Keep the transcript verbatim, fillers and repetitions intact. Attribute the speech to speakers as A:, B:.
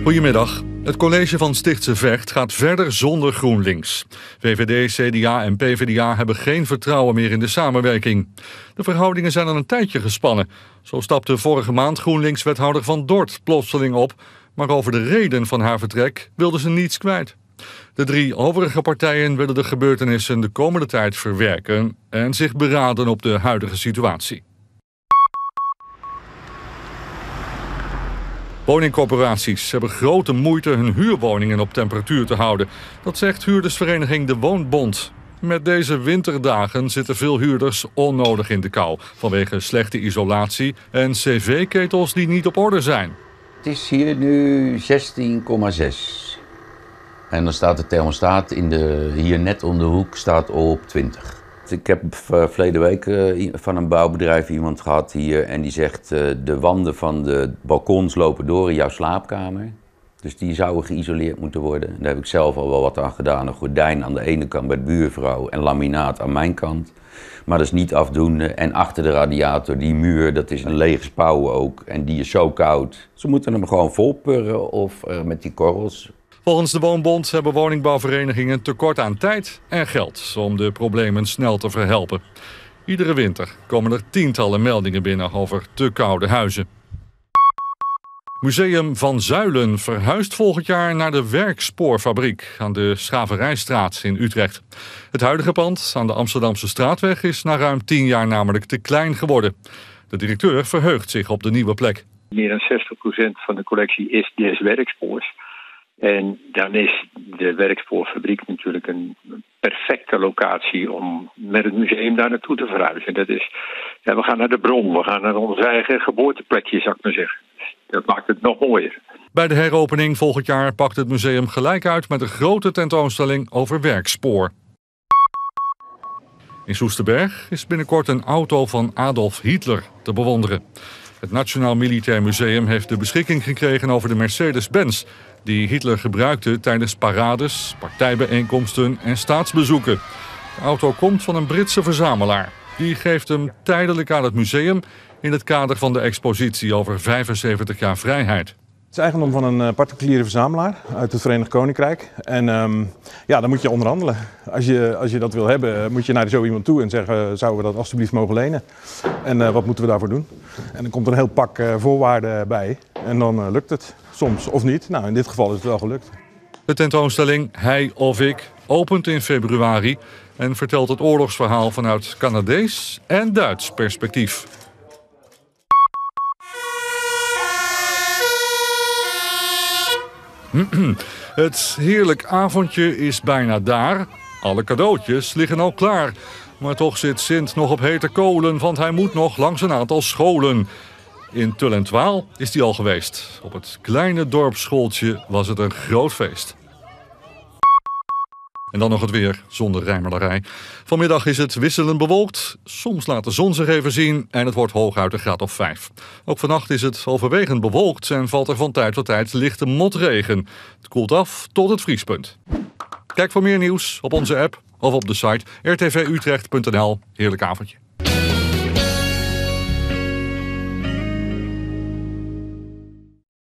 A: Goedemiddag. Het college van Stichtse Vecht gaat verder zonder GroenLinks. V V D, C D A en P V D A hebben geen vertrouwen meer in de samenwerking. De verhoudingen zijn al een tijdje gespannen. Zo stapte vorige maand GroenLinks-wethouder Van Dort plotseling op, maar over de reden van haar vertrek wilden ze niets kwijt. De drie overige partijen willen de gebeurtenissen de komende tijd verwerken en zich beraden op de huidige situatie. Woningcorporaties hebben grote moeite hun huurwoningen op temperatuur te houden. Dat zegt huurdersvereniging De Woonbond. Met deze winterdagen zitten veel huurders onnodig in de kou vanwege slechte isolatie en cv-ketels die niet op orde zijn.
B: Het is hier nu zestien komma zes. En dan staat de thermostaat in de, hier net om de hoek staat op twintig. Ik heb verleden week van een bouwbedrijf iemand gehad hier en die zegt uh, de wanden van de balkons lopen door in jouw slaapkamer. Dus die zouden geïsoleerd moeten worden. Daar heb ik zelf al wel wat aan gedaan. Een gordijn aan de ene kant bij de buurvrouw en laminaat aan mijn kant. Maar dat is niet afdoende. En achter de radiator, die muur, dat is een lege spouw ook. En die is zo koud. Ze moeten hem gewoon volpurren of uh, met die korrels.
A: Volgens de Woonbond hebben woningbouwverenigingen tekort aan tijd en geld om de problemen snel te verhelpen. Iedere winter komen er tientallen meldingen binnen over te koude huizen. Museum Van Zuylen verhuist volgend jaar naar de Werkspoorfabriek aan de Schaverijstraat in Utrecht. Het huidige pand aan de Amsterdamse Straatweg is na ruim tien jaar namelijk te klein geworden. De directeur verheugt zich op de nieuwe plek.
C: Meer dan zestig procent van de collectie is des Werkspoors. En dan is de Werkspoorfabriek natuurlijk een perfecte locatie om met het museum daar naartoe te verhuizen. Dat is, ja, we gaan naar de bron, we gaan naar ons eigen geboorteplekje, zou ik maar zeggen. Dat maakt het nog mooier.
A: Bij de heropening volgend jaar pakt het museum gelijk uit met een grote tentoonstelling over werkspoor. In Soesterberg is binnenkort een auto van Adolf Hitler te bewonderen. Het Nationaal Militair Museum heeft de beschikking gekregen over de Mercedes-Benz die Hitler gebruikte tijdens parades, partijbijeenkomsten en staatsbezoeken. De auto komt van een Britse verzamelaar. Die geeft hem tijdelijk aan het museum in het kader van de expositie over vijfenzeventig jaar vrijheid.
D: Het is eigendom van een particuliere verzamelaar uit het Verenigd Koninkrijk. En um, ja, dan moet je onderhandelen. Als je, als je dat wil hebben, moet je naar zo iemand toe en zeggen, zouden we dat alstublieft mogen lenen? En uh, wat moeten we daarvoor doen? En dan komt er een heel pak uh, voorwaarden bij en dan uh, lukt het. Soms of niet. Nou, in dit geval is het wel gelukt.
A: De tentoonstelling Hij of Ik opent in februari en vertelt het oorlogsverhaal vanuit Canadees en Duits perspectief. Het heerlijk avondje is bijna daar. Alle cadeautjes liggen al klaar. Maar toch zit Sint nog op hete kolen, want hij moet nog langs een aantal scholen. In Tull en Twaal is hij al geweest. Op het kleine dorpsschooltje was het een groot feest. En dan nog het weer, zonder rijmelarij. Vanmiddag is het wisselend bewolkt. Soms laat de zon zich even zien en het wordt hooguit een graad of vijf. Ook vannacht is het overwegend bewolkt en valt er van tijd tot tijd lichte motregen. Het koelt af tot het vriespunt. Kijk voor meer nieuws op onze app of op de site r t v utrecht punt n l. Heerlijk avondje.